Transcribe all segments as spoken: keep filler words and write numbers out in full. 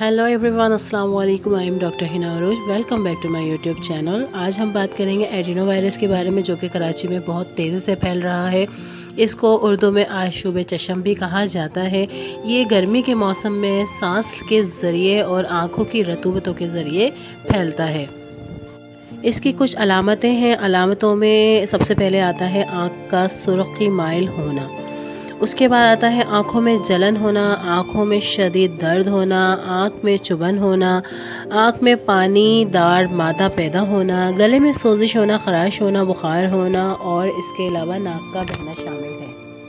Hello everyone, अस्सलाम वालेकुम। I am doctor Hina Arooj. Welcome back to my YouTube channel. आज हम बात करेंगे एडिनो वायरस के बारे में, जो कि कराची में बहुत तेज़ी से फैल रहा है। इसको उर्दू में आशूब चशम भी कहा जाता है। ये गर्मी के मौसम में सांस के ज़रिए और आँखों की रतूबतों के ज़रिए फैलता है। इसकी कुछ अलामतें हैं। अलामतों में सबसे पहले आता है आँख का सुर्खी माइल होना। उसके बाद आता है आँखों में जलन होना, आँखों में शदीद दर्द होना, आँख में चुभन होना, आँख में पानीदार मादा पैदा होना, गले में सोजिश होना, खराश होना, बुखार होना और इसके अलावा नाक का बहना शामिल है।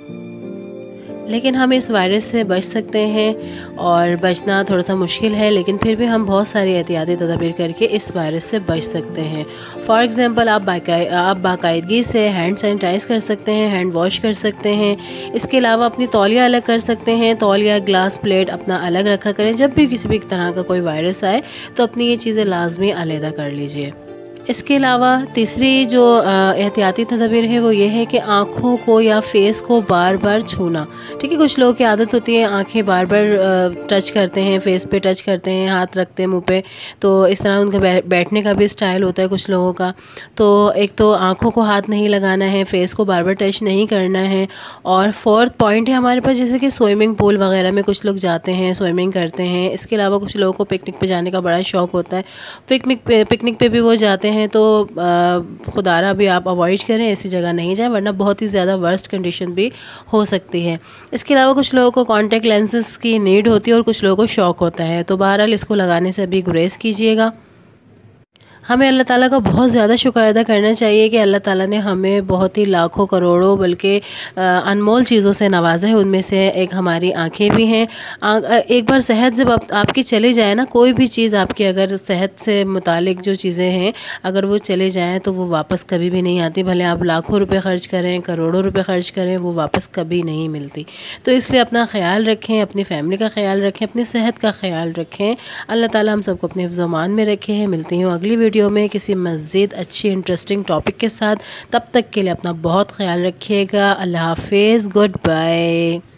लेकिन हम इस वायरस से बच सकते हैं और बचना थोड़ा सा मुश्किल है, लेकिन फिर भी हम बहुत सारी एहतियाती तदबीर करके इस वायरस से बच सकते हैं। फॉर एग्ज़ाम्पल आप बाकाय आप बाकायदगी से हैंड सैनिटाइज़ कर सकते हैं, हैंड वॉश कर सकते हैं। इसके अलावा अपनी तौलिया अलग कर सकते हैं। तौलिया, ग्लास प्लेट अपना अलग रखा करें। जब भी किसी भी तरह का कोई वायरस आए तो अपनी ये चीज़ें लाजमी अलहदा कर लीजिए। इसके अलावा तीसरी जो एहतियाती तदबीर है वो ये है कि आँखों को या फेस को बार बार छूना। ठीक है, कुछ लोगों की आदत होती है आँखें बार बार टच करते हैं, फेस पे टच करते हैं, हाथ रखते हैं मुंह पे, तो इस तरह उनका बैठने का भी स्टाइल होता है कुछ लोगों का। तो एक तो आँखों को हाथ नहीं लगाना है, फेस को बार बार टच नहीं करना है। और फोर्थ पॉइंट है हमारे पास, जैसे कि स्विमिंग पूल वगैरह में कुछ लोग जाते हैं, स्विमिंग करते हैं। इसके अलावा कुछ लोगों को पिकनिक पे जाने का बड़ा शौक़ होता है। पिकनिक पे पिकनिक पे भी वो जाते हैं हैं तो खुदारा भी आप अवॉइड करें, ऐसी जगह नहीं जाएं, वरना बहुत ही ज़्यादा वर्स्ट कंडीशन भी हो सकती है। इसके अलावा कुछ लोगों को कॉन्टैक्ट लेंसेज की नीड होती है और कुछ लोगों को शौक़ होता है, तो बहरहाल इसको लगाने से भी गुरेज कीजिएगा। हमें अल्लाह ताला का बहुत ज़्यादा शुक्र अदा करना चाहिए कि अल्लाह ताला ने हमें बहुत ही लाखों करोड़ों बल्कि अनमोल चीज़ों से नवाजा है। उनमें से एक हमारी आंखें भी हैं। एक बार सेहत जब आप, आपकी चली जाए ना, कोई भी चीज़ आपकी अगर सेहत से मुतालिक जो चीज़ें हैं अगर वो चले जाएँ तो वो वापस कभी भी नहीं आती। भले आप लाखों रुपये ख़र्च करें, करोड़ों रुपये ख़र्च करें, वो वापस कभी नहीं मिलती। तो इसलिए अपना ख्याल रखें, अपनी फैमिली का ख्याल रखें, अपनी सेहत का ख्याल रखें। अल्लाह ताला हम सबको अपने हिफ्ज़-ओ-मान में रखे हैं। मिलती हूँ अगली वीडियो में किसी मज़ीद अच्छी इंटरेस्टिंग टॉपिक के साथ। तब तक के लिए अपना बहुत ख्याल रखिएगा। अल्लाह हाफिज़, गुड बाय।